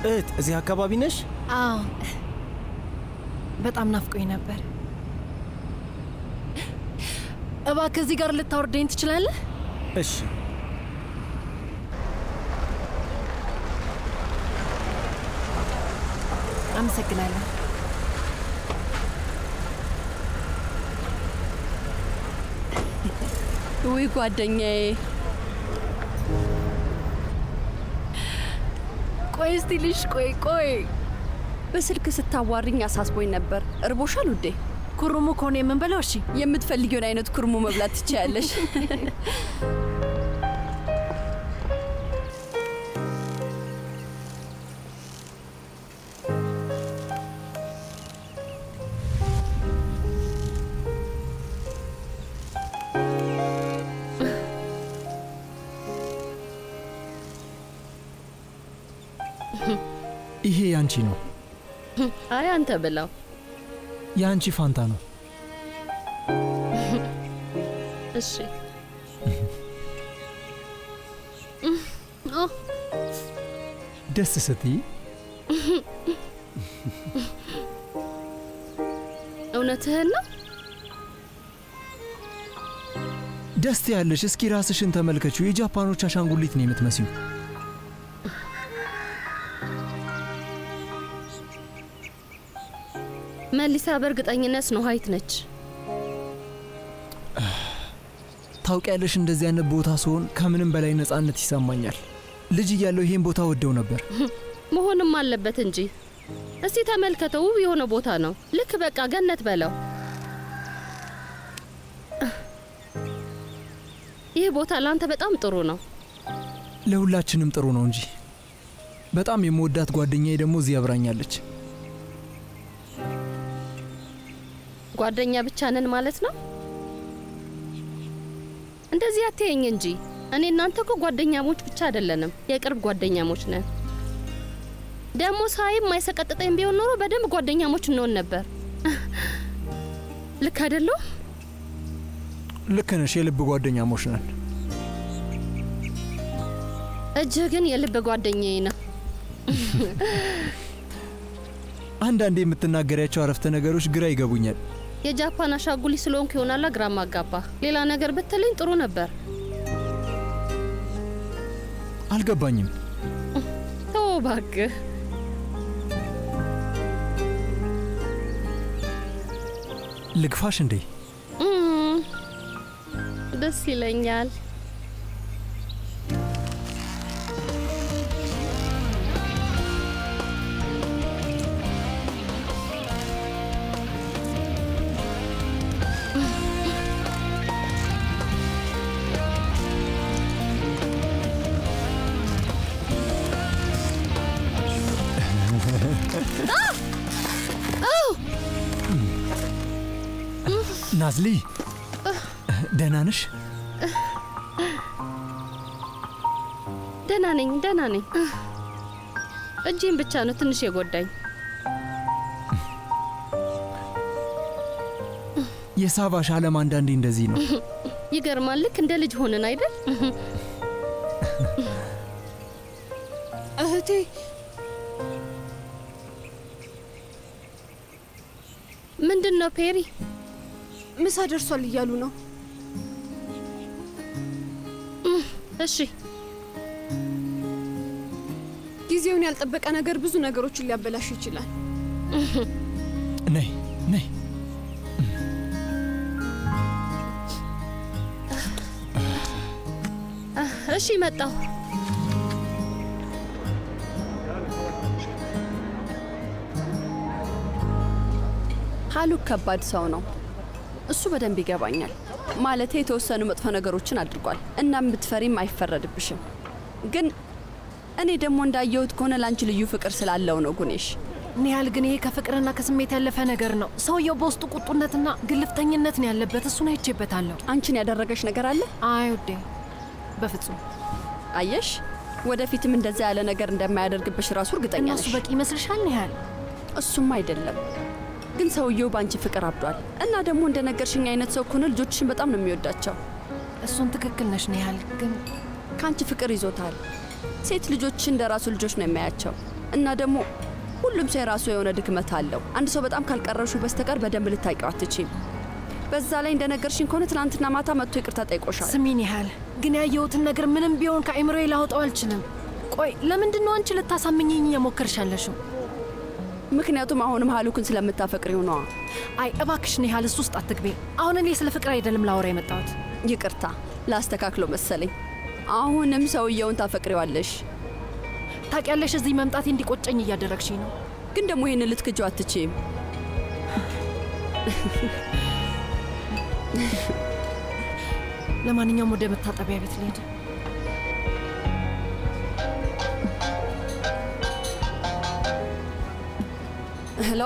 እዚህ አካባቢ ነሽ? አዎ በጣም ናፍቆኝ ነበር። እባክህ እዚህ ጋር ልታወርደኝ ትችላለህ? እሺ አመሰግናለሁ። ወይ ጓደኛዬ ቆይ እስቲ ልሽ ቆይ በስልክ ስታዋሪኝ አሳስቦኝ ነበር። እርቦሻል ውዴ? ኩርሙ ከሆነ የምንበላው እሺ። የምትፈልጊውን አይነት ኩርሙ መብላት ትችያለሽ። ይሄ ያንቺ ነው። አይ አንተ ብላው። ያንቺ ፋንታ ነው። እሺ ደስ ስትይ እውነትህን ነው? ደስ ያለሽ። እስኪ ራስሽን ተመልከቺው። የጃፓኖች አሻንጉሊት ነው የምትመስዩ። መሊሳ በእርግጠኝነት ነው ሀይት ነች። ታውቂያለሽ እንደዚህ አይነት ቦታ ሲሆን ከምንም በላይ ነፃነት ይሰማኛል። ልጅ እያለሁ ይሄን ቦታ ወደው ነበር። መሆንም አለበት እንጂ። እስቲ ተመልከተው፣ ውብ የሆነ ቦታ ነው። ልክ በቃ ገነት በለው። ይህ ቦታ ላንተ በጣም ጥሩ ነው። ለሁላችንም ጥሩ ነው እንጂ። በጣም የምወዳት ጓደኛዬ ደግሞ እዚህ አብራኛለች። ጓደኛ ብቻ ነን ማለት ነው? እንደዚህ አትየኝ እንጂ። እኔ እናንተ እኮ ጓደኛሞች ብቻ አይደለንም፣ የቅርብ ጓደኛሞች ነን። ደግሞ ሳይም ማይሰቀጥጠኝ ቢሆን ኖሮ በደንብ ጓደኛሞች እንሆን ነበር። ልክ አይደለም? ልክ ነሽ። የልብ ጓደኛሞች ነን። እጅህ ግን የልብ ጓደኛዬ ነው። አንዳንዴ የምትናገሪያቸው አረፍተ ነገሮች ግራ ይገቡኛል። የጃፓን አሻንጉሊት ስለሆንኩ ይሆናል ግራ ማጋባ። ሌላ ነገር ብትለኝ ጥሩ ነበር። አልገባኝም። ተው እባክህ። ልግፋሽ እንዴ? ደስ ይለኛል። ናዝሊ ደህና ነሽ? ደህና ነኝ። እጄን ብቻ ነው ትንሽ የጎዳኝ። የሳባሽ ዓለም አንዳንዴ እንደዚህ ነው። ይገርማል። ልክ እንደ ልጅ ሆነን አይደል? እህቴ ምንድነው ፔሪ? ምሳ ደርሷል እያሉ ነው። እሺ ጊዜውን ያልጠበቀ ነገር ብዙ ነገሮችን ሊያበላሽ ይችላል። ነይ እሺ መጣሁ። ሀሉክ ከባድ ሰው ነው። እሱ በደንብ ይገባኛል። ማለቴ የተወሰኑ መጥፎ ነገሮችን አድርጓል። እናም ብትፈሪም አይፈረድብሽም። ግን እኔ ደግሞ እንዳየሁት ከሆነ ላንቺ ልዩ ፍቅር ስላለው ነው ጉኔሽ። ኒያል ግን ይሄ ከፍቅርና ከስሜት ያለፈ ነገር ነው። ሰውየው በውስጡ ቁጡነትና ግልፍተኝነት ነው ያለበት። እሱን አይቼበታለሁ። አንቺን ያደረገሽ ነገር አለ? አይ ውዴ፣ በፍጹም። አየሽ፣ ወደፊትም እንደዛ ያለ ነገር እንደማያደርግብሽ ራሱ እርግጠኛ ነሽ። እሱ በቂ ይመስልሻል ኒያል? እሱም አይደለም፣ ግን ሰውየው ባንቺ ፍቅር አብዷል። እና ደግሞ እንደነገርሽኝ አይነት ሰው ከሆነ ልጆችሽን በጣም ነው የሚወዳቸው። እሱን ትክክል ነሽ ኒያል፣ ግን ካንቺ ፍቅር ይዞታል። ሴት ልጆችሽ እንደራሱ ልጆች ነው የሚያያቸው። እና ደግሞ ሁሉም ሰው የራሱ የሆነ ድክመት አለው። አንድ ሰው በጣም ካልቀረሹ በስተቀር በደንብ ልታውቂው አትችይም። በዛ ላይ እንደነገርሽኝ ከሆነ ትናንትና ማታ መጥቶ ይቅርታ ጠይቆሻል። ስሚኝ ያህል ግን ያየሁትን ነገር ምንም ቢሆን ከአእምሮዬ ላወጣው አልችልም። ቆይ ለምንድን ነው አንቺ ልታሳምኚኝ የሞከርሻለሽው? ምክንያቱም አሁንም ሀሉክን ስለምታፈቅሪው ነዋ። አይ እባክሽን ያህል እሱ ውስጥ አትግቢ። አሁን እኔ ስለ ፍቅር አይደለም ላወራ የመጣሁት። ይቅርታ ላስተካክለው መሰለኝ። አሁንም ሰውየውን ታፈቅሪዋለሽ። ታውቂያለሽ፣ እዚህ መምጣቴ እንዲቆጨኝ እያደረግሽኝ ነው። ግን ደግሞ ይሄንን ልትክጂው አትችይም። ለማንኛውም ወደ መታጠቢያ ቤት ልሄድ። ሄሎ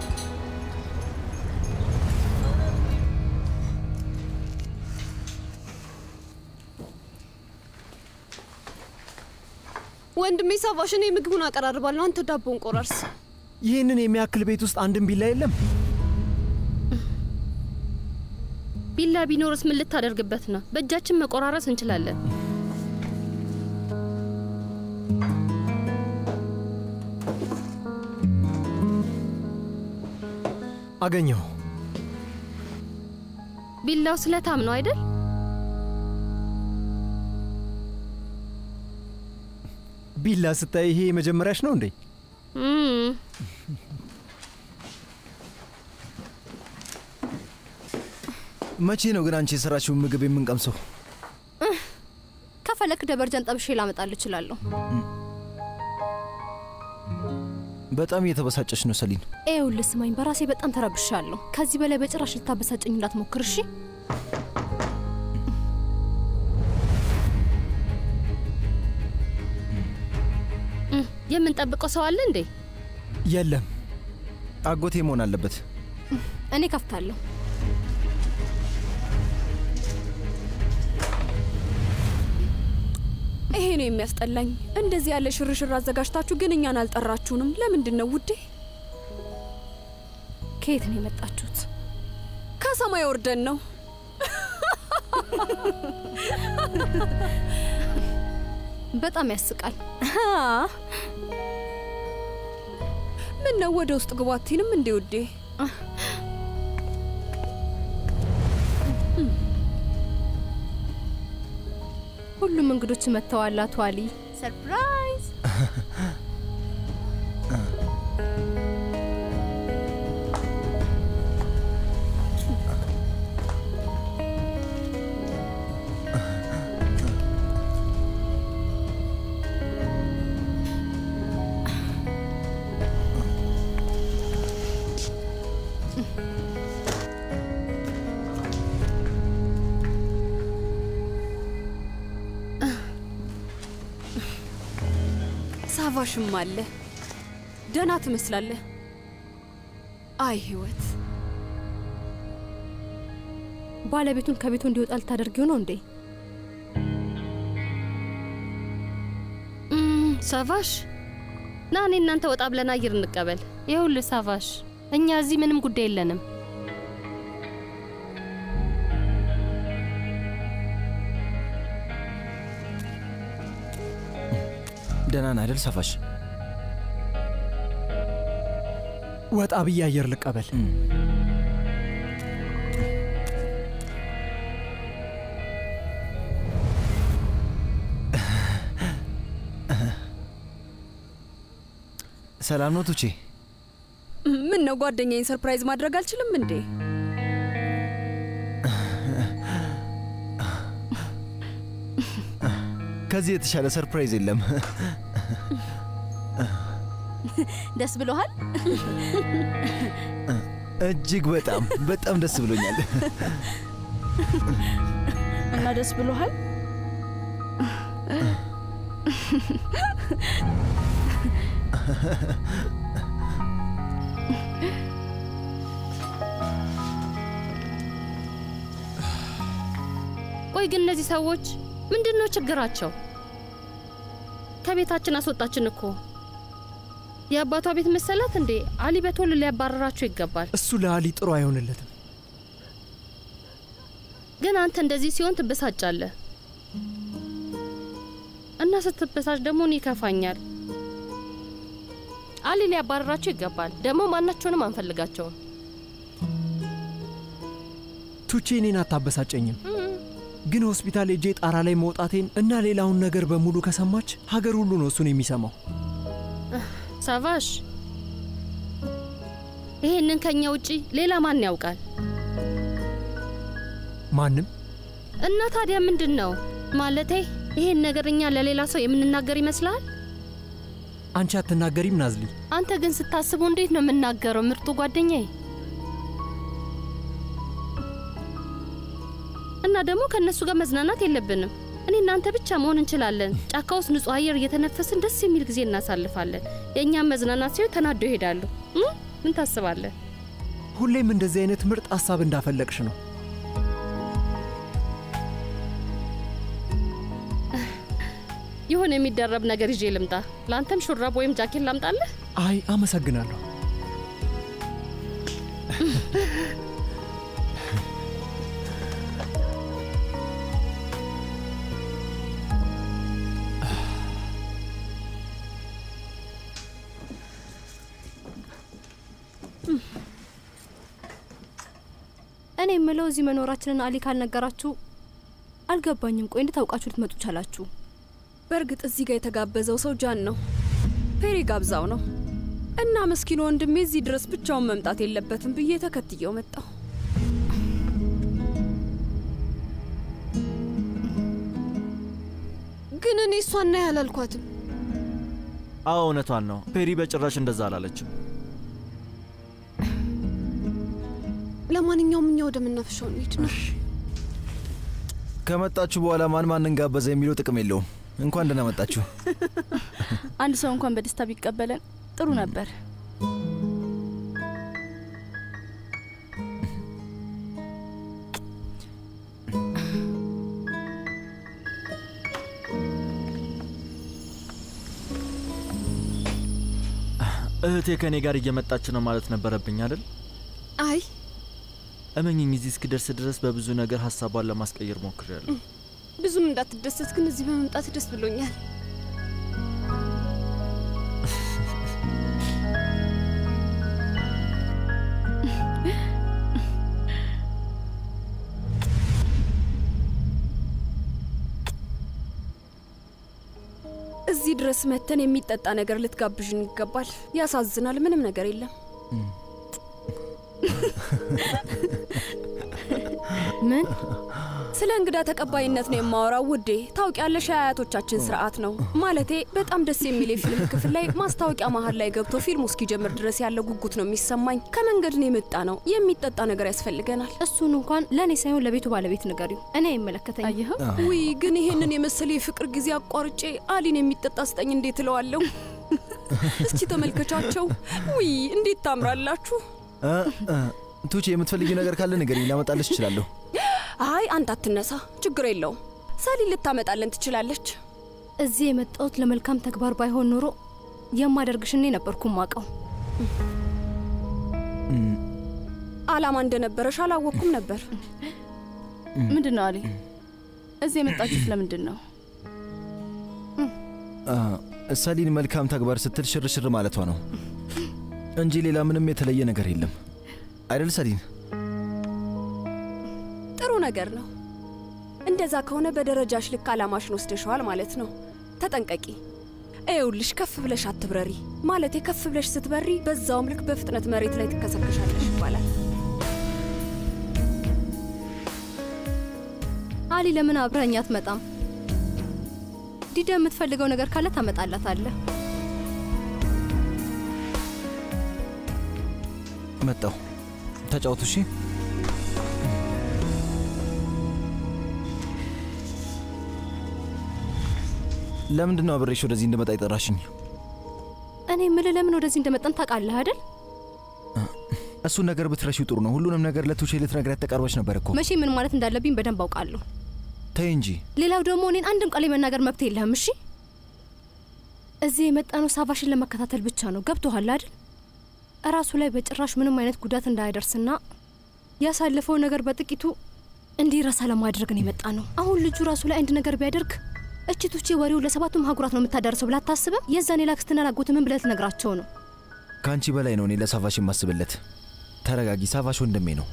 ወንድሜ ሳቫሽ፣ እኔ ምግቡን አቀራርባለሁ፣ አንተ ዳቦን ቆራርስ። ይህንን የሚያክል ቤት ውስጥ አንድም ቢላ የለም? ቢላ ቢኖርስ ምን ልታደርግበት ነው? በእጃችን መቆራረስ እንችላለን። አገኘው። ቢላው ስለታም ነው አይደል? ቢላ ስታይ ይሄ መጀመሪያሽ ነው እንዴ? መቼ ነው ግን አንቺ የሰራችውን ምግብ የምንቀምሰው? ከፈለክ ደበርጀን ጠብሼ ላመጣልህ እችላለሁ። በጣም እየተበሳጨሽ ነው ሰሊን። ይኸውልህ ስማኝ፣ በራሴ በጣም ተረብሻለሁ። ከዚህ በላይ በጭራሽ ልታበሳጨኝ እንዳትሞክር እሺ? የምንጠብቀው ሰው አለ እንዴ? የለም፣ አጎቴ መሆን አለበት። እኔ ከፍታለሁ። ይሄ ነው የሚያስጠላኝ። እንደዚህ ያለ ሽርሽር አዘጋጅታችሁ ግን እኛን አልጠራችሁንም። ለምንድን ነው ውዴ? ከየት ነው የመጣችሁት? ከሰማይ ወርደን ነው። በጣም ያስቃል። ምን ነው ወደ ውስጥ ግቡ አትይንም እንዴ ውዴ? ሁሉም እንግዶች መጥተዋል። አቶ አሊ ሰርፕራይዝ! ሳቫሽም አለ። ደህና ትመስላለህ። አይ ህይወት፣ ባለቤቱን ከቤቱ እንዲወጣ ልታደርጊው ነው እንዴ? ሳቫሽ ና፣ እኔ እናንተ ወጣ ብለን አየር እንቀበል። ይኸውልህ ሳቫሽ፣ እኛ እዚህ ምንም ጉዳይ የለንም። ደህና ነህ አይደል ሳፋሽ? ወጣ ብዬ አየር ልቀበል። ሰላም ነው ቱቼ? ምን ነው ጓደኛዬን ሰርፕራይዝ ማድረግ አልችልም እንዴ? ከዚህ የተሻለ ሰርፕራይዝ የለም። ደስ ብሎሃል? እጅግ በጣም ደስ ብሎኛል። እና ደስ ብሎሃል? ቆይ ግን እነዚህ ሰዎች ምንድነው ችግራቸው? ከቤታችን አስወጣችን እኮ። የአባቷ ቤት መሰላት እንዴ? አሊ በቶሎ ሊያባረራቸው ይገባል። እሱ ለአሊ ጥሩ አይሆንለትም። ግን አንተ እንደዚህ ሲሆን ትበሳጫለህ እና ስትበሳጭ ደግሞ እኔ ይከፋኛል። አሊ ሊያባረራቸው ይገባል። ደግሞ ማናቸውንም አንፈልጋቸውም። ቱቼ እኔን አታበሳጨኝም። ግን ሆስፒታል ሄጄ ጣራ ላይ መውጣቴን እና ሌላውን ነገር በሙሉ ከሰማች ሀገር ሁሉ ነው እሱን የሚሰማው። ሳቫሽ ይሄንን ከኛ ውጪ ሌላ ማን ያውቃል? ማንም። እና ታዲያ ምንድነው ማለቴ? ይሄን ነገር እኛ ለሌላ ሰው የምንናገር ይመስላል? አንቺ አትናገሪም ናዝሊ? አንተ ግን ስታስቡ እንዴት ነው የምናገረው? ምርጡ ጓደኛዬ። እና ደግሞ ከነሱ ጋር መዝናናት የለብንም። እኔ እናንተ ብቻ መሆን እንችላለን። ጫካ ውስጥ ንጹህ አየር እየተነፈስን ደስ የሚል ጊዜ እናሳልፋለን። የእኛም መዝናናት ሲሆን ተናደው ይሄዳሉ። ምን ታስባለህ? ሁሌም እንደዚህ አይነት ምርጥ ሐሳብ እንዳፈለቅሽ ነው። ይሁን የሚደረብ ነገር ይዤ ልምጣ። ላንተም ሹራብ ወይም ጃኬት ላምጣልህ? አይ አመሰግናለሁ። እኔ የምለው እዚህ መኖራችንን አሊ ካልነገራችሁ አልገባኝም። ቆይ እንድታውቃችሁ ልትመጡ ቻላችሁ? በእርግጥ እዚህ ጋር የተጋበዘው ሰው ጃን ነው። ፔሪ ጋብዛው ነው እና መስኪን ወንድሜ እዚህ ድረስ ብቻውን መምጣት የለበትም ብዬ ተከትየው መጣሁ። ግን እኔ እሷን ነው ያላልኳትም። አዎ እውነቷን ነው። ፔሪ በጭራሽ እንደዛ አላለችም። ለማንኛውም እኛ ወደ መናፈሻው እንሂድ ነው። ከመጣችሁ በኋላ ማንን ጋበዘ የሚለው ጥቅም የለውም። እንኳን ደህና መጣችሁ። አንድ ሰው እንኳን በደስታ ቢቀበለን ጥሩ ነበር። እህቴ ከኔ ጋር እየመጣች ነው ማለት ነበረብኝ አይደል? አይ እመኝኝ፣ እዚህ እስክደርስ ድረስ በብዙ ነገር ሐሳቧን ለማስቀየር ሞክሬያለሁ። ብዙም እንዳትደሰት ግን እዚህ በመምጣት ደስ ብሎኛል። እዚህ ድረስ መተን የሚጠጣ ነገር ልትጋብዥን ይገባል። ያሳዝናል፣ ምንም ነገር የለም። ምን? ስለ እንግዳ ተቀባይነት ነው የማወራው ውዴ። ታውቂያለሽ የአያቶቻችን ስርዓት ነው። ማለቴ በጣም ደስ የሚል የፊልም ክፍል ላይ ማስታወቂያ መሀል ላይ ገብቶ ፊልሙ እስኪጀምር ድረስ ያለ ጉጉት ነው የሚሰማኝ። ከመንገድ ነው የመጣ ነው። የሚጠጣ ነገር ያስፈልገናል። እሱን እንኳን ለእኔ ሳይሆን ለቤቱ ባለቤት ንገሪው። እኔ አይመለከተኝም። አየኸው? ውይ ግን ይሄንን የመሰለ የፍቅር ጊዜ አቋርጬ አሊን የሚጠጣ ስጠኝ እንዴት እለዋለሁ? እስኪ ተመልከቻቸው። ውይ እንዴት ታምራላችሁ። ቱቼ የምትፈልጊው ነገር ካለ ንገሪኝ፣ ላመጣልሽ እችላለሁ። አይ አንተ አትነሳ፣ ችግር የለውም። ሳሊ ልታመጣለን ትችላለች። እዚህ የመጣሁት ለመልካም ተግባር ባይሆን ኖሮ የማደርግሽ እኔ ነበርኩ ማቀው። አላማ እንደነበረሽ አላወቅኩም ነበር። ምንድነው አሊ? እዚህ የመጣችሁት ለምንድን ነው? ሳሊን መልካም ተግባር ስትል ሽርሽር ማለቷ ነው እንጂ ሌላ ምንም የተለየ ነገር የለም አይደል ሳሊን? ጥሩ ነገር ነው። እንደዛ ከሆነ በደረጃሽ ልክ አላማሽን ወስደሽዋል ማለት ነው። ተጠንቀቂ። ይኸውልሽ ከፍ ብለሽ አትብረሪ። ማለቴ ከፍ ብለሽ ስትበሪ በዛውም ልክ በፍጥነት መሬት ላይ ትከሰከሻለሽ ይባላል። አሊ ለምን አብረኸኝ አትመጣም? ዲዳ የምትፈልገው ነገር ካለ ታመጣላታለህ። መጣሁ። ተጫወቱ እሺ። ለምንድነው አብሬሽ ወደዚህ እንደመጣ ይጠራሽኝ? እኔ ምን ለምን ወደዚህ እንደመጣን ታውቃለህ አይደል? እሱን ነገር ብትረሺው ጥሩ ነው። ሁሉንም ነገር ለቱቼ ልትነግሪያት ተቃርበሽ ነበር እኮ። መቼ ምን ማለት እንዳለብኝ በደንብ አውቃለሁ። ተይ እንጂ። ሌላው ደግሞ እኔን አንድም ቃል የመናገር መብት የለህም። እሺ እዚህ የመጣነው ሳቫሽን ለመከታተል ብቻ ነው። ገብቶሃል አይደል? እራሱ ላይ በጭራሽ ምንም አይነት ጉዳት እንዳይደርስና ያሳለፈው ነገር በጥቂቱ እንዲረሳ ለማድረግ ነው የመጣ ነው። አሁን ልጁ ራሱ ላይ አንድ ነገር ቢያደርግ እቺ ቱቼ ወሬው ለሰባቱም ሀገራት ነው የምታደርሰው ብላ አታስብም? የዛኔ ላክስትና ላጎት ምን ብለህ ልትነግራቸው ነው? ከአንቺ በላይ ነው እኔ ለሳቫሽ የማስብለት። ተረጋጊ፣ ሳቫሽ ወንድሜ ነው።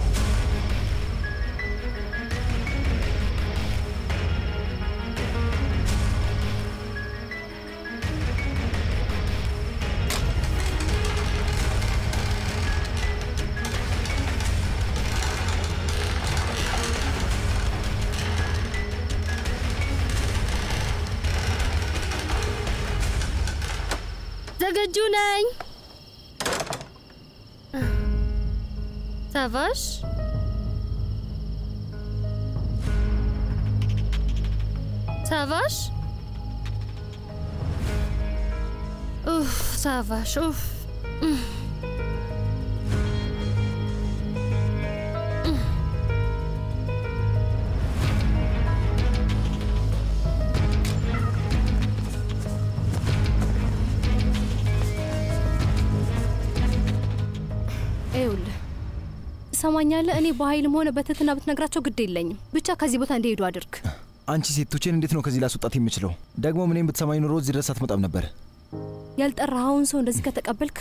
ዝግጁ ነኝ። ሳቫሽ ሳቫሽ ሳቫሽ ሰማኛለህ። እኔ በኃይልም ሆነ በትህትና ብትነግራቸው ግድ የለኝም። ብቻ ከዚህ ቦታ እንዲሄዱ አድርግ። አንቺ ሴቶችን እንዴት ነው ከዚህ ላስወጣት የምችለው? ደግሞ እኔም ብትሰማኝ ኑሮ እዚህ ድረስ አትመጣም ነበር። ያልጠራኸውን ሰው እንደዚህ ከተቀበልክ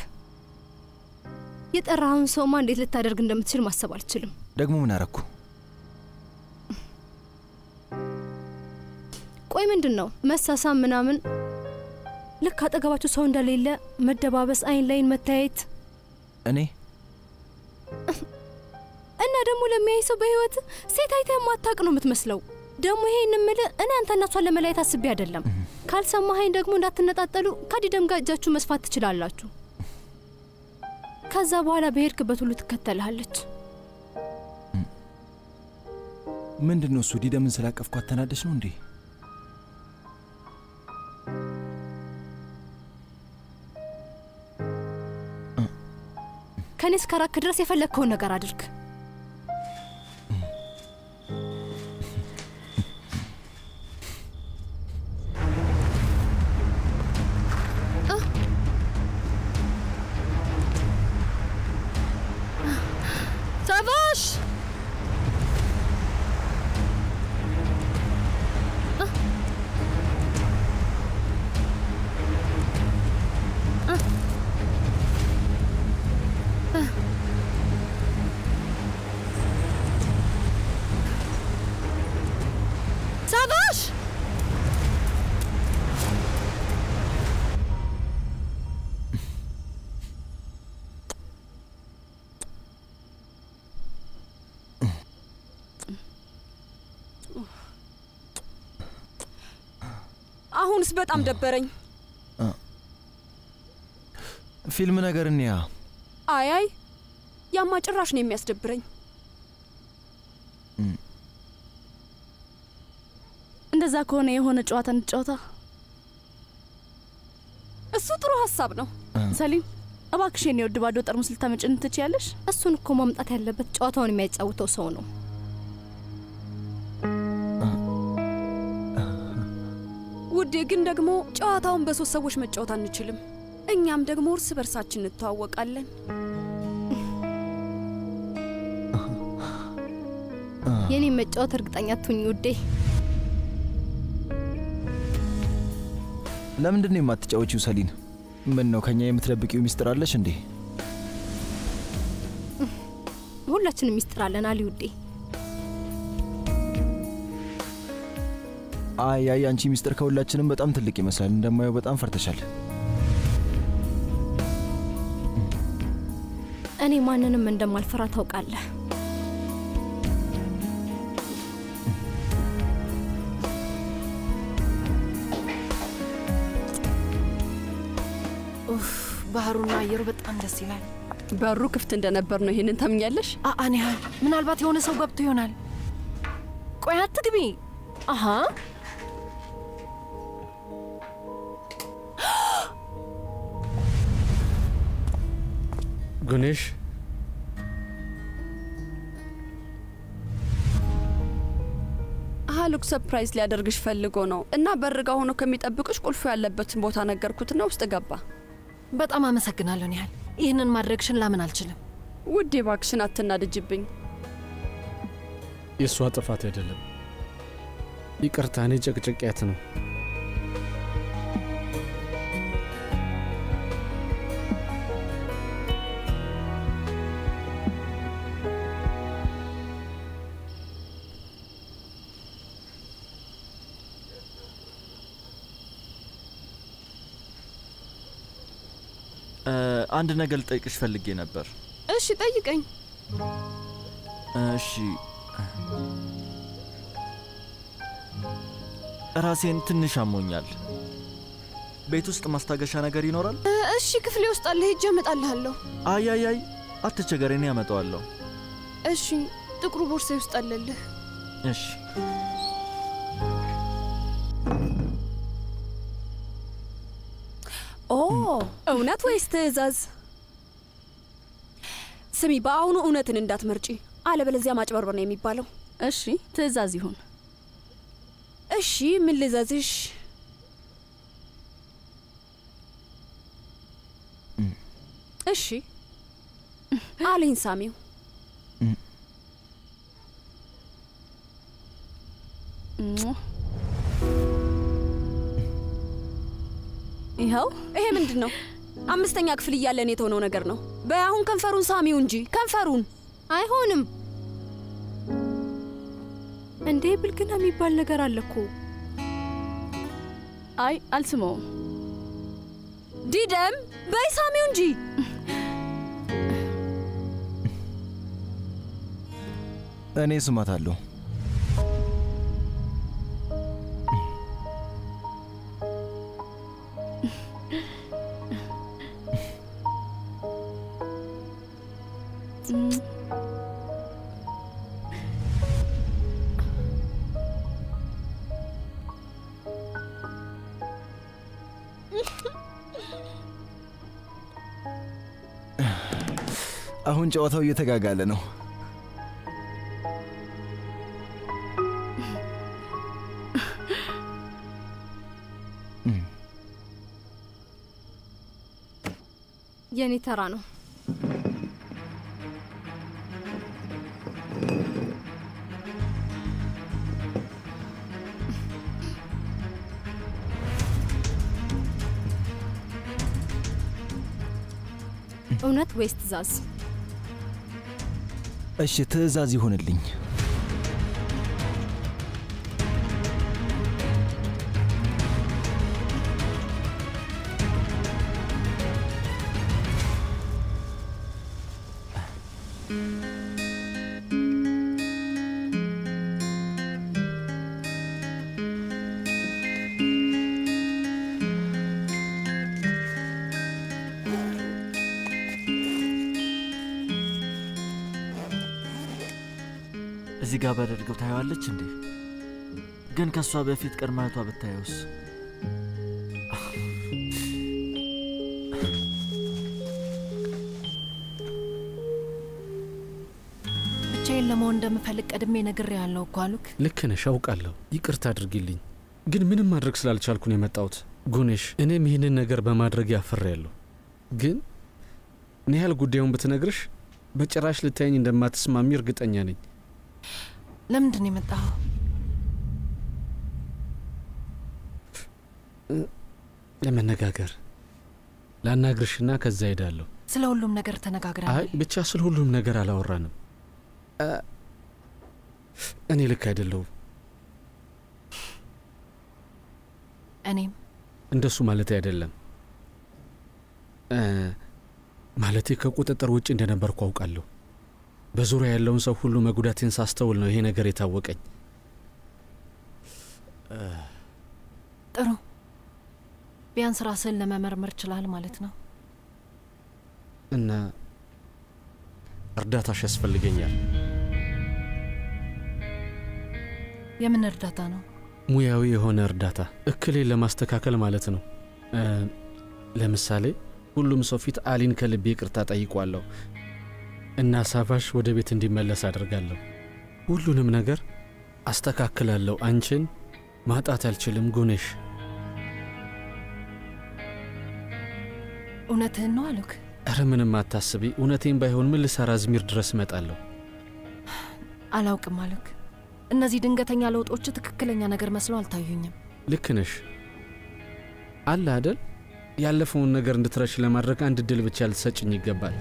የጠራኸውን ሰውማ እንዴት ልታደርግ እንደምትችል ማሰብ አልችልም። ደግሞ ምን አረኩ? ቆይ ምንድን ነው መሳሳም ምናምን? ልክ አጠገባችሁ ሰው እንደሌለ መደባበስ፣ አይን ላይን መታየት እኔ እና ደግሞ ለሚያይ ሰው በህይወት ሴት አይተህ ማታቅ ነው የምትመስለው። ደግሞ ይሄን እምልህ እኔ አንተና እሷን ለመለያየት አስቤ አይደለም። ካልሰማኸኝ ደግሞ እንዳትነጣጠሉ ከዲደም ጋር እጃችሁ መስፋት ትችላላችሁ። ከዛ በኋላ በሄድክበት ሁሉ ትከተልሃለች። ምንድነው እሱ? ዲደምን ስላቀፍኳት ተናደሽ ነው እንዴ? ከኔ እስከራክ ድረስ የፈለግከውን ነገር አድርግ። ሳቫሽ ሳቫሽ አሁንስ በጣም ደበረኝ። ፊልም ነገር እንያ። አይ ያማ ጭራሽ ነው የሚያስደብረኝ። እንደዛ ከሆነ የሆነ ጨዋታ እንጫወታ። እሱ ጥሩ ሐሳብ ነው። ሰሊም እባክሽ የኔ ወድ ባዶ ጠርሙስ ልታመጭን ትችያለሽ? እሱን እኮ ማምጣት ያለበት ጨዋታውን የሚያጫውተው ሰው ነው። ውዴ ግን ደግሞ ጨዋታውን በሶስት ሰዎች መጫወት አንችልም። እኛም ደግሞ እርስ በርሳችን እንተዋወቃለን። የኔ መጫወት እርግጠኛ አትሁኝ ውዴ። ለምንድን ነው የማትጫወቺው ሰሊን? ምን ነው ከኛ የምትደብቂው ሚስጥር አለሽ እንዴ? ሁላችንም ሚስጥር አለን አሊ ውዴ። አይ አንቺ ሚስጥር ከሁላችንም በጣም ትልቅ ይመስላል። እንደማየው በጣም ፈርተሻል። እኔ ማንንም እንደማልፈራ ታውቃለህ። ባህሩና አየሩ በጣም ደስ ይላል። በሩ ክፍት እንደነበር ነው። ይሄንን ታምኛለሽ? አኔ ምናልባት የሆነ ሰው ገብቶ ይሆናል። ቆይ አትግቢ። አሃ ጉኔሽ ሃሉክ ሰርፕራይዝ ሊያደርግሽ ፈልጎ ነው እና በርጋ ሆኖ ከሚጠብቅሽ ቁልፉ ያለበትን ቦታ ነገርኩትና ውስጥ ገባ። በጣም አመሰግናለሁ ኒሃል። ይህንን ማድረግሽን ላምን አልችልም። ውዴ እባክሽን አትናድጅብኝ። የእሷ ጥፋት አይደለም። ይቅርታ፣ እኔ ጨቅጨቅያት ነው። አንድ ነገር ልጠይቅሽ ፈልጌ ነበር። እሺ ጠይቀኝ። እሺ ራሴን ትንሽ አሞኛል። ቤት ውስጥ ማስታገሻ ነገር ይኖራል? እሺ ክፍሌ ውስጥ አለ፣ ሄጄ አመጣልሃለሁ። አይ አትቸገሪ፣ እኔ አመጣዋለሁ። እሺ ጥቁሩ ቦርሳዬ ውስጥ አለልህ። እሺ እውነት ወይስ ትዕዛዝ? ስሚ፣ በአሁኑ እውነትን እንዳትመርጪ፣ አለበለዚያ ማጭበርበር ነው የሚባለው። እሺ ትዕዛዝ ይሁን። እሺ ምን ልዘዝሽ? እሺ አለኝ ሳሚው። ይኸው። ይሄ ምንድን ነው? አምስተኛ ክፍል እያለን የተሆነው ነገር ነው። በአሁን ከንፈሩን ሳሚው እንጂ ከንፈሩን። አይሆንም እንዴ! ብልግና የሚባል ነገር አለ እኮ። አይ አልስመውም። ዲደም በይ ሳሚው እንጂ። እኔ ስማታለሁ። አሁን ጨዋታው እየተጋጋለ ነው። የኔ ተራ ነው። እውነት ወይስ ትዕዛዝ? እሺ ትዕዛዝ ይሁንልኝ። እዚህ ጋር ባደርገው ታየዋለች እንዴ? ግን ከሷ በፊት ቀድማቷ ብታየውስ? ብቻዬን ለመሆን እንደምፈልግ ቀድሜ ነግሬሃለሁ እኮ አሉክ። ልክ ነሽ፣ አውቃለሁ። ይቅርታ አድርጊልኝ፣ ግን ምንም ማድረግ ስላልቻልኩ ነው የመጣሁት። ጉኔሽ፣ እኔም ይህንን ነገር በማድረግ ያፈራለሁ። ግን እኔ ያህል ጉዳዩን ብትነግርሽ በጭራሽ ልታየኝ እንደማትስማሚ እርግጠኛ ነኝ። ለምንድን ነው የመጣኸው? ለመነጋገር፣ ላናግርሽና ከዛ ሄዳለሁ። ስለ ሁሉም ነገር ተነጋግረናል። አይ ብቻ ስለ ሁሉም ነገር አላወራንም። እኔ ልክ አይደለሁም። እኔም እንደሱ ማለት አይደለም። ማለቴ ከቁጥጥር ውጭ እንደነበርኩ አውቃለሁ። በዙሪያ ያለውን ሰው ሁሉ መጉዳቴን ሳስተውል ነው ይሄ ነገር የታወቀኝ። ጥሩ፣ ቢያንስ ራስህን ለመመርመር ችላል ማለት ነው። እና እርዳታሽ ያስፈልገኛል። የምን እርዳታ ነው? ሙያዊ የሆነ እርዳታ፣ እክሌን ለማስተካከል ማለት ነው። ለምሳሌ ሁሉም ሰው ፊት አሊን ከልቤ ይቅርታ ጠይቋለሁ እና ሳቫሽ ወደ ቤት እንዲመለስ አድርጋለሁ። ሁሉንም ነገር አስተካክላለሁ። አንቺን ማጣት አልችልም ጉኔሽ። እውነትህን ነው አሉክ? እረ ምንም አታስቢ። እውነቴን ባይሆን ምን ልሰራ ዝሚር ድረስ እመጣለሁ? አላውቅም አሉክ። እነዚህ ድንገተኛ ለውጦች ትክክለኛ ነገር መስለው አልታዩኝም። ልክ ነሽ። አለ አይደል? ያለፈውን ነገር እንድትረሽ ለማድረግ አንድ እድል ብቻ ልትሰጭኝ ይገባል።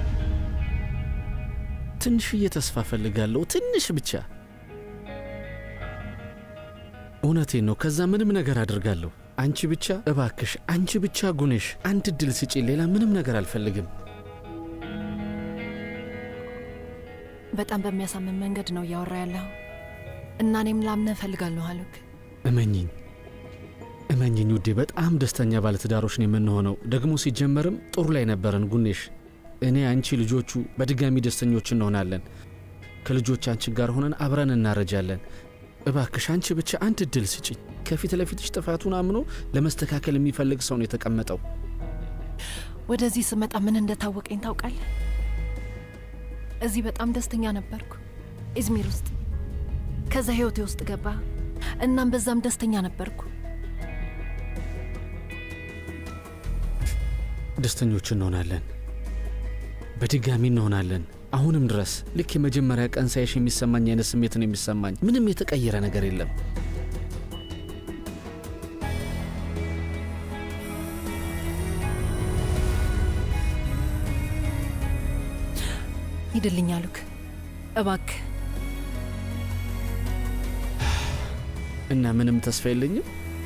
ትንሽዬ ተስፋ ፈልጋለሁ፣ ትንሽ ብቻ። እውነቴን ነው። ከዛ ምንም ነገር አድርጋለሁ። አንቺ ብቻ እባክሽ፣ አንቺ ብቻ ጉኔሽ አንድ እድል ስጪ። ሌላ ምንም ነገር አልፈልግም። በጣም በሚያሳምን መንገድ ነው እያወራ ያለው እና እኔም ላምነህ እፈልጋለሁ ሃሉክ። እመኝኝ ውዴ፣ በጣም ደስተኛ ባለትዳሮች ነው የምንሆነው። ደግሞ ሲጀመርም ጥሩ ላይ ነበረን ጉኔሽ። እኔ፣ አንቺ፣ ልጆቹ በድጋሚ ደስተኞች እንሆናለን። ከልጆቻችን ጋር ሆነን አብረን እናረጃለን። እባክሽ አንቺ ብቻ አንድ እድል ስጪኝ። ከፊት ለፊትሽ ጥፋቱን አምኖ ለመስተካከል የሚፈልግ ሰው ነው የተቀመጠው። ወደዚህ ስመጣ ምን እንደታወቀኝ ታውቃለህ? እዚህ በጣም ደስተኛ ነበርኩ ኢዝሚር ውስጥ። ከዛ ህይወቴ ውስጥ ገባ። እናም በዛም ደስተኛ ነበርኩ። ደስተኞች እንሆናለን፣ በድጋሚ እንሆናለን። አሁንም ድረስ ልክ የመጀመሪያ ቀን ሳይሽ የሚሰማኝ አይነት ስሜት ነው የሚሰማኝ። ምንም የተቀየረ ነገር የለም። ሂድልኝ አሉክ እባክህ። እና ምንም ተስፋ የለኝም?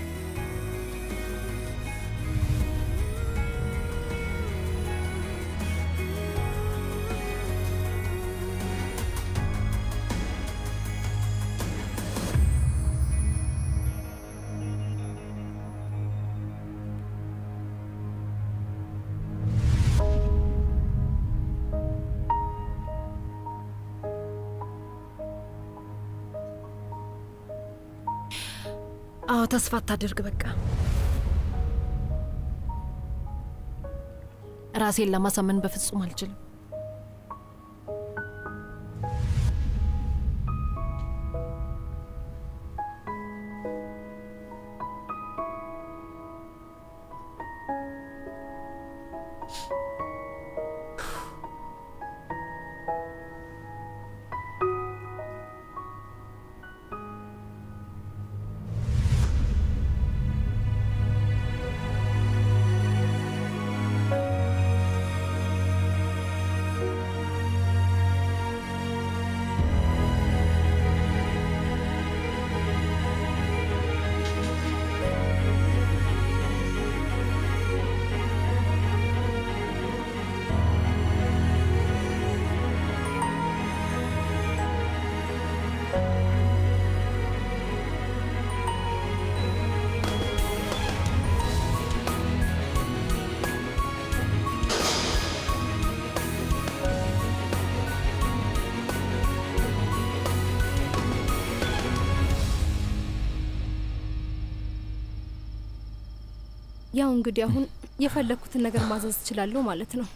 አዎ ተስፋ አታድርግ። በቃ ራሴን ለማሳመን በፍጹም አልችልም። ያው እንግዲህ አሁን የፈለኩትን ነገር ማዘዝ እችላለሁ ማለት ነው።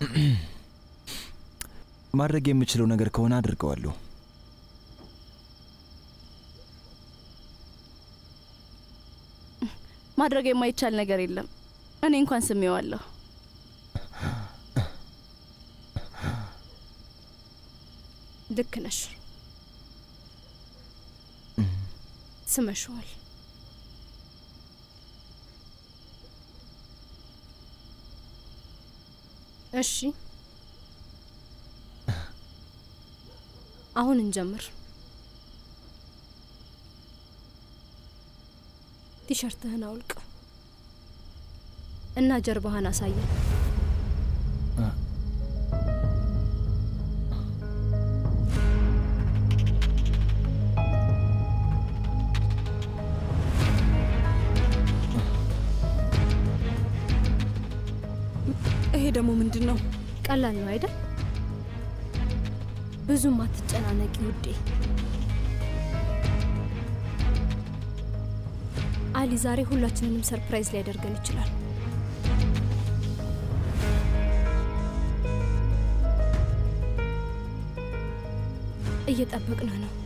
ማድረግ የምችለው ነገር ከሆነ አድርገዋለሁ። ማድረግ የማይቻል ነገር የለም። እኔ እንኳን ስሜዋለሁ። ልክ ነሽ። ስመሽዋል። እሺ አሁን እንጀምር። ቲሸርትህን አውልቅ እና ጀርባህን አሳየን። ይሄ ደግሞ ምንድነው? ቀላል ነው አይደል? ብዙም አትጨናነቂ ውዴ። አሊ ዛሬ ሁላችንንም ሰርፕራይዝ ሊያደርገን ይችላል። እየጠበቅን ነው።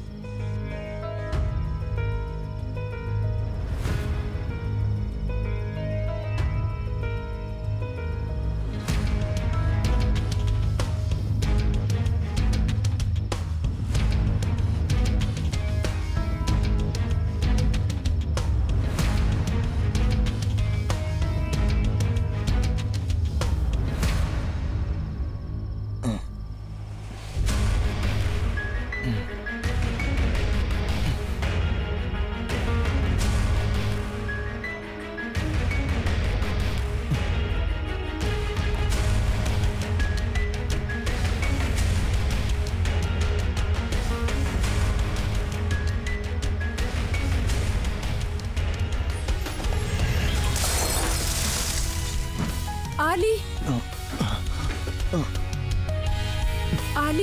አሊ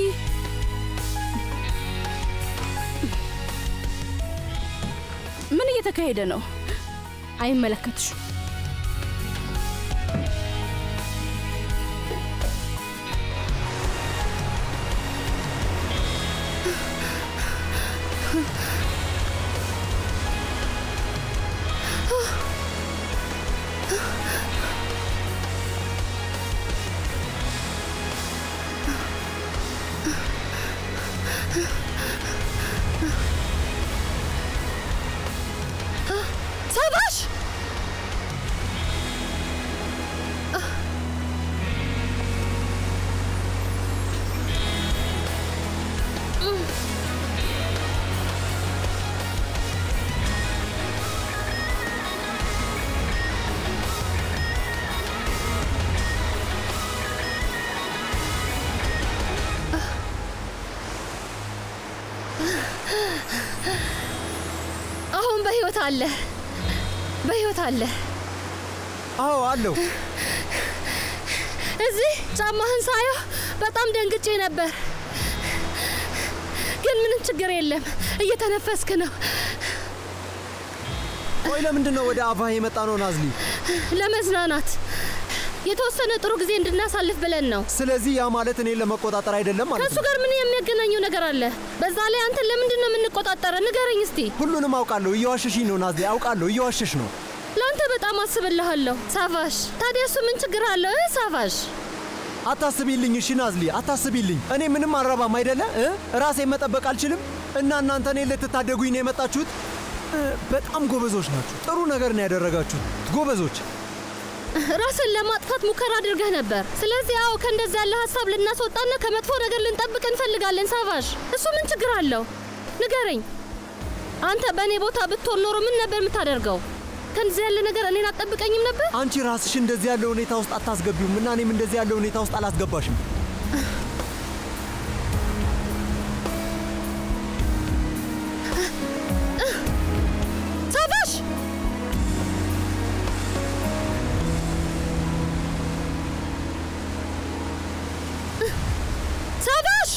ምን እየተካሄደ ነው? አይመለከትሽ። አሁን በህይወት አለ። በህይወት አለ። አዎ አለው። እዚህ ጫማህን ሳየው በጣም ደንግጬ ነበር፣ ግን ምንም ችግር የለም፣ እየተነፈስክ ነው። ቆይ ለምንድን ነው ወደ አቫ የመጣ ነው ናዝሊ? ለመዝናናት የተወሰነ ጥሩ ጊዜ እንድናሳልፍ ብለን ነው። ስለዚህ ያ ማለት እኔን ለመቆጣጠር አይደለም ማለት ነው? ከሱ ጋር ምን የሚያገናኘው ነገር አለ? በዛ ላይ አንተን ለምንድን ነው የምንቆጣጠረ? ንገረኝ እስቲ። ሁሉንም አውቃለሁ። እየዋሸሽኝ ነው ናዝሊ፣ አውቃለሁ፣ እየዋሸሽ ነው። ለአንተ በጣም አስብልሃለሁ ሳቫሽ። ታዲያ እሱ ምን ችግር አለው? ሳቫሽ አታስቢልኝ። እሺ ናዝሊ አታስቢልኝ። እኔ ምንም አልረባም አይደለ? ራሴን መጠበቅ አልችልም እና እናንተ እኔን ልትታደጉኝ ነው የመጣችሁት? በጣም ጎበዞች ናችሁ። ጥሩ ነገር ነው ያደረጋችሁት። ጎበዞች። ራስን ለማጥፋት ሙከራ አድርገህ ነበር። ስለዚህ አዎ ከእንደዚህ ያለ ሀሳብ ልናስወጣና ከመጥፎ ነገር ልንጠብቅ እንፈልጋለን። ሳቫሽ እሱ ምን ችግር አለው? ንገረኝ። አንተ በእኔ ቦታ ብትሆን ኖሮ ምን ነበር የምታደርገው? ከእንደዚህ ያለ ነገር እኔን አትጠብቀኝም ነበር? አንቺ ራስሽ እንደዚህ ያለ ሁኔታ ውስጥ አታስገቢውም እና እኔም እንደዚህ ያለ ሁኔታ ውስጥ አላስገባሽም። ሳቫሽ ሳቫሽ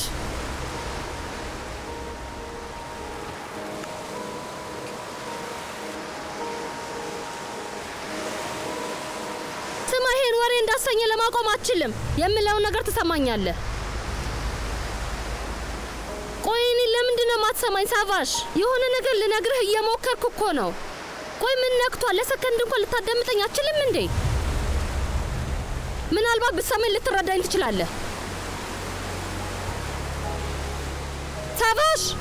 ስማ፣ ይሄን ወሬ እንዳሰኘ ለማቆም አትችልም። የምለውን ነገር ትሰማኛለህ? ቆይ እኔ ለምንድን ነው የማትሰማኝ? ሳቫሽ የሆነ ነገር ልነግርህ እየሞከርኩ እኮ ነው። ቆይ ምን ነክቷል? ለሰከንድ እንኳን ልታዳምጠኝ አትችልም እንዴ? ምናልባት ብትሰማኝ ልትረዳኝ ትችላለህ። ሳቫሽ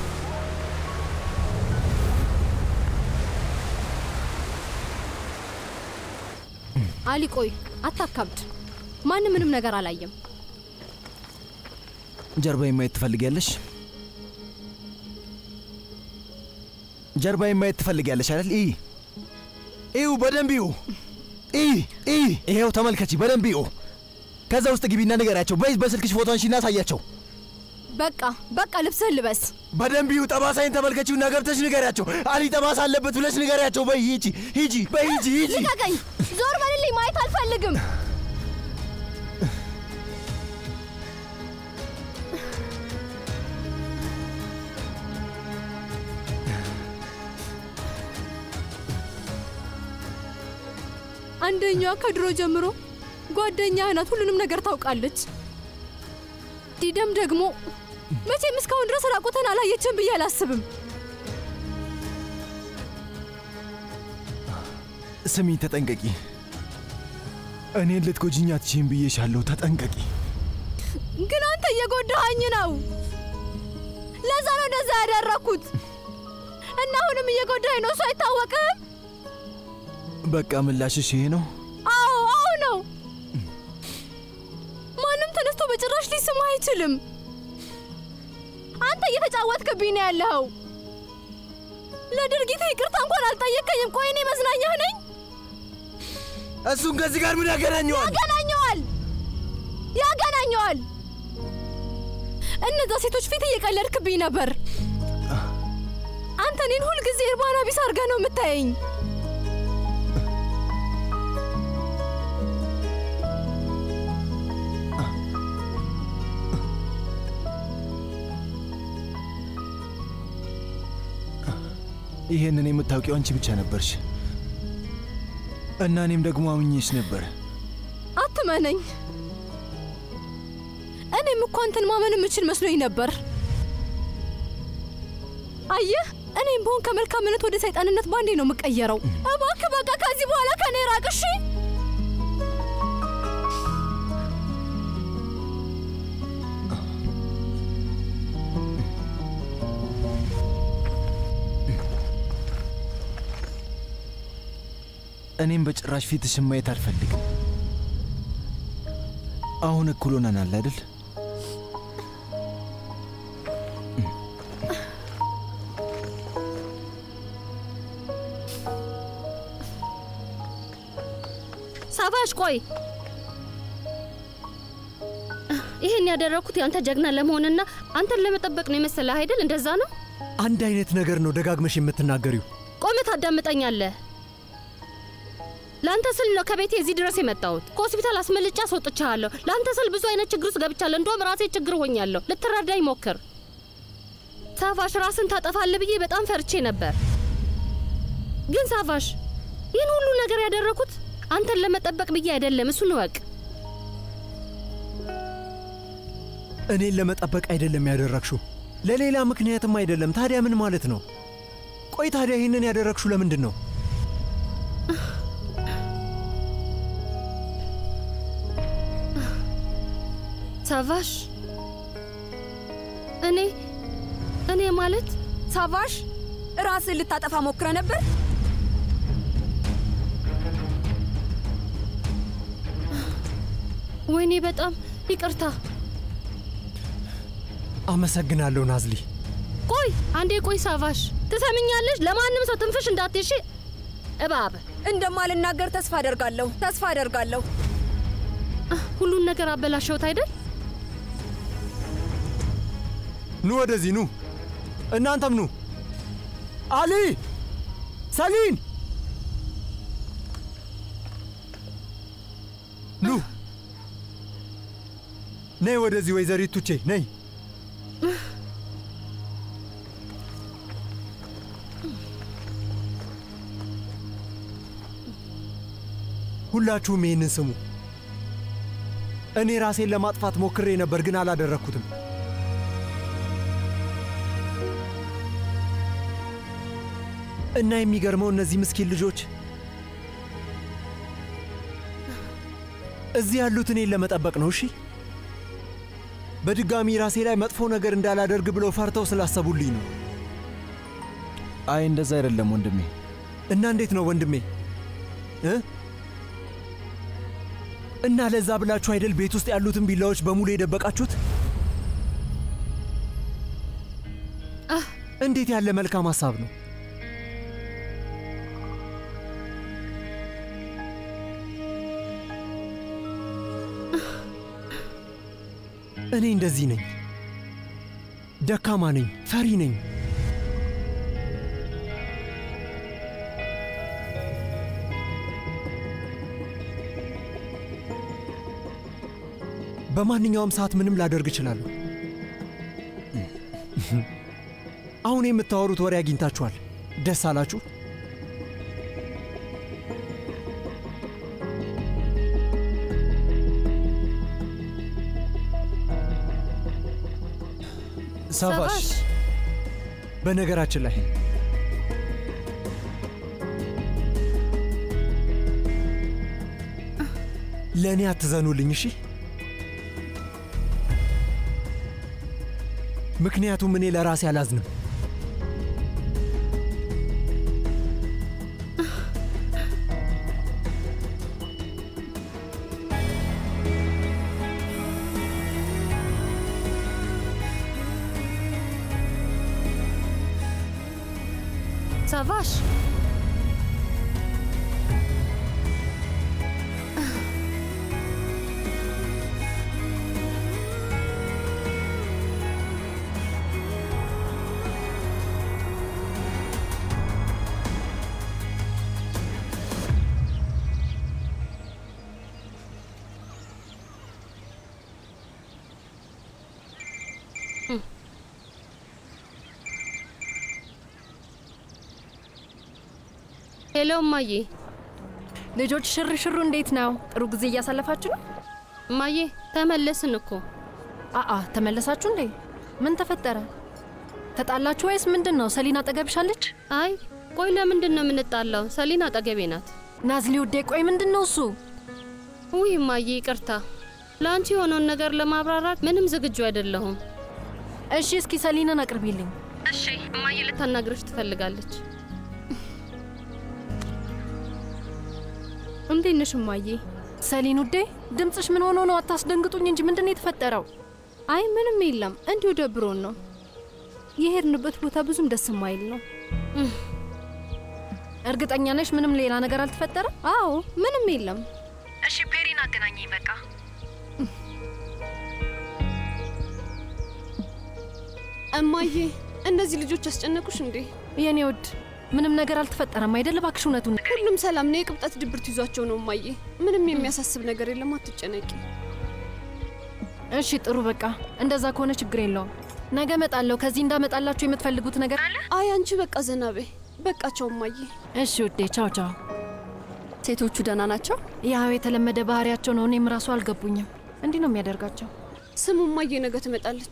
አሊ ቆይ አታካብድ። ማንም ምንም ነገር አላየም። ጀርባዬን ማየት ትፈልጊያለሽ? ጀርባዬን ማየት ትፈልጊያለሽ አይደል? ይው በደንብ ይው። ይሄው ተመልከቺ፣ በደንብ ይው። ከዛ ውስጥ ግቢና ንገሪያቸው። በስልክሽ ፎቶ አንሺና አሳያቸው። በቃ ልብስህን ልበስ። በደንብ ይው። ጠባሳይን ተመልከቺውና ገብተሽ ንገሪያቸው። አሊ ጠባሳ አለበት ብለሽ ንገሪያቸው። በይ ሂጂ። ልቀቀኝ! ዞር በልልኝ! ማየት አልፈልግም። አንደኛዋ ከድሮ ጀምሮ ጓደኛህ ናት። ሁሉንም ነገር ታውቃለች። ዲደም ደግሞ መቼም እስካሁን ድረስ ራቁትን አላየችም ብዬ አላስብም። ስሚ፣ ተጠንቀቂ። እኔን ልትጎጂኝ አትችይም ብዬሻለሁ። ተጠንቀቂ። ግን አንተ እየጎዳኸኝ ነው። ለዛ ነው እንደዛ ያደረኩት እና አሁንም እየጎዳኸኝ ነው። እሱ አይታወቅም? በቃ ምላሽሽ ይሄ ነው? አዎ ነው። ማንም ተነስቶ በጭራሽ ሊስማ አይችልም። አንተ እየተጫወትክብኝ ነው ያለኸው። ለድርጊት ይቅርታ እንኳን አልጠየቀኝም። ቆይ እኔ መዝናኛህ ነኝ? እሱን ከዚህ ጋር ምን ያገናኘዋል? ያገናኘዋል። እነዛ ሴቶች ፊት እየቀለድክብኝ ነበር። አንተ እኔን ሁልጊዜ እርባና ቢስ አድርገህ ነው የምታየኝ። ይሄንን የምታውቂው አንቺ ብቻ ነበርሽ እና እኔም ደግሞ አምኜሽ ነበር። አትመነኝ። እኔም እኮ አንተን ማመን የምችል መስሎኝ ነበር። አየህ፣ እኔም በሆን ከመልካምነት ወደ ሰይጣንነት ባንዴ ነው የምቀየረው። እባክህ በቃ ከዚህ በኋላ ከኔ ራቅ እሺ? እኔም በጭራሽ ፊትሽን ማየት አልፈልግም። አሁን እኩል ሆነናል አይደል? ሳቫሽ ቆይ፣ ይሄን ያደረኩት ያንተ ጀግና ለመሆንና አንተን ለመጠበቅ ነው የመሰለህ አይደል? እንደዛ ነው። አንድ አይነት ነገር ነው ደጋግመሽ የምትናገሪው። ቆመ ታዳምጠኛለህ? ላንተ ስል ነው ከቤቴ እዚህ ድረስ የመጣሁት። ከሆስፒታል አስመልጬ አስወጥቻለሁ። ላንተ ስል ብዙ አይነት ችግር ውስጥ ገብቻለሁ። እንደውም ራሴ ችግር ሆኛለሁ። ልትረዳኝ ሞክር። ሳቫሽ ራስን ታጠፋለህ ብዬ በጣም ፈርቼ ነበር። ግን ሳቫሽ ይህን ሁሉ ነገር ያደረኩት አንተን ለመጠበቅ ብዬ አይደለም። እሱን እወቅ። እኔን ለመጠበቅ አይደለም ያደረግሽው፣ ለሌላ ምክንያትም አይደለም። ታዲያ ምን ማለት ነው? ቆይ ታዲያ ይህንን ያደረግሽው ለምንድን ነው? ሳቫሽ እኔ ማለት ሳቫሽ ራስን ልታጠፋ ሞክረ ነበር? ወይኔ በጣም ይቅርታ። አመሰግናለሁ ናዝሊ። ቆይ አንዴ ቆይ ሳቫሽ ትሰምኛለሽ? ለማንም ሰው ትንፍሽ እንዳትሽ እባብ። እንደማልናገር ተስፋ አደርጋለሁ። ሁሉን ነገር አበላሸውት አይደል? ኑ ወደዚህ ኑ፣ እናንተም ኑ። አሊ፣ ሰሊን ኑ። ነይ ወደዚህ ወይዘሪት ቱቼ ነይ። ሁላችሁም ይህንን ስሙ። እኔ ራሴን ለማጥፋት ሞክሬ ነበር፣ ግን አላደረኩትም። እና የሚገርመው እነዚህ ምስኪን ልጆች እዚህ ያሉት እኔን ለመጠበቅ ነው። እሺ፣ በድጋሚ ራሴ ላይ መጥፎ ነገር እንዳላደርግ ብለው ፈርተው ስላሰቡልኝ ነው። አይ እንደዛ አይደለም ወንድሜ። እና እንዴት ነው ወንድሜ? እና ለዛ ብላችሁ አይደል ቤት ውስጥ ያሉትን ቢላዎች በሙሉ የደበቃችሁት? እንዴት ያለ መልካም ሐሳብ ነው! እኔ እንደዚህ ነኝ፣ ደካማ ነኝ፣ ፈሪ ነኝ። በማንኛውም ሰዓት ምንም ላደርግ እችላለሁ። አሁን የምታወሩት ወሬ አግኝታችኋል። ደስ አላችሁ? ሳቫሽ፣ በነገራችን ላይ ለእኔ አትዘኑልኝ እሺ? ምክንያቱም እኔ ለራሴ አላዝንም። ሳቫሽ ሄሎ እማዬ። ልጆች ሽርሽሩ እንዴት ነው? ጥሩ ጊዜ እያሳለፋችሁ ነው? እማዬ ተመለስን እኮ። ተመለሳችሁ እንዴ? ምን ተፈጠረ? ተጣላችሁ ወይስ ምንድነው? ሰሊና አጠገብሻለች? አይ ቆይ ለምንድን ነው የምንጣላው? ሰሊና አጠገቤ ናት። ናዝሊ ውዴ ቆይ ምንድነው እሱ? ውይ እማዬ ይቅርታ፣ ለአንቺ የሆነውን ነገር ለማብራራት ምንም ዝግጁ አይደለሁም። እሺ እስኪ ሰሊናን አቅርቢልኝ። እሺ እማዬ ልታናግርሽ ትፈልጋለች። እንዴት ነሽ እማዬ? ሰሊን ውዴ ድምጽሽ ምን ሆኖ ነው? አታስደንግጡኝ እንጂ ምንድነው የተፈጠረው? አይ ምንም የለም፣ እንዲሁ ደብሮን ነው። የሄድንበት ቦታ ብዙም ደስ የማይል ነው። እርግጠኛ ነሽ ምንም ሌላ ነገር አልተፈጠረም? አዎ ምንም የለም። እሺ ፔሪን አገናኘኝ በቃ። እማዬ እነዚህ ልጆች አስጨነቁሽ እንዴ? የኔ ውድ ምንም ነገር አልተፈጠረም አይደል? እባክሽ እውነቱን። ሁሉም ሰላም ነው። የቅብጠት ድብርት ይዟቸው ነው እማዬ። ምንም የሚያሳስብ ነገር የለም፣ አትጨነቂ። እሺ ጥሩ በቃ እንደዛ ከሆነ ችግር የለውም። ነገ እመጣለሁ። ከዚህ እንዳመጣላችሁ የምትፈልጉት ነገር አለ? አይ አንቺ በቃ ዘና በይ። በቃቸው እማዬ። እሺ ውዴ ቻው ቻው። ሴቶቹ ደህና ናቸው? ያው የተለመደ ባህሪያቸው ነው። እኔም ራሱ አልገቡኝም። እንዲህ ነው የሚያደርጋቸው። ስሙ እማዬ ነገ ትመጣለች።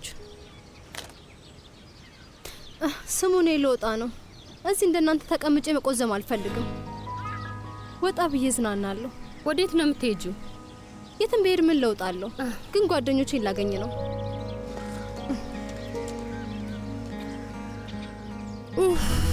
ስሙ እኔ ልወጣ ነው። እዚህ እንደናንተ ተቀምጬ መቆዘም አልፈልግም። ወጣ ብዬ ዝናናለሁ። ወዴት ነው የምትሄጂው? የትም ብሄድ ምን ለውጣለሁ? ግን ጓደኞቼን ላገኝ ነው። ኡፍ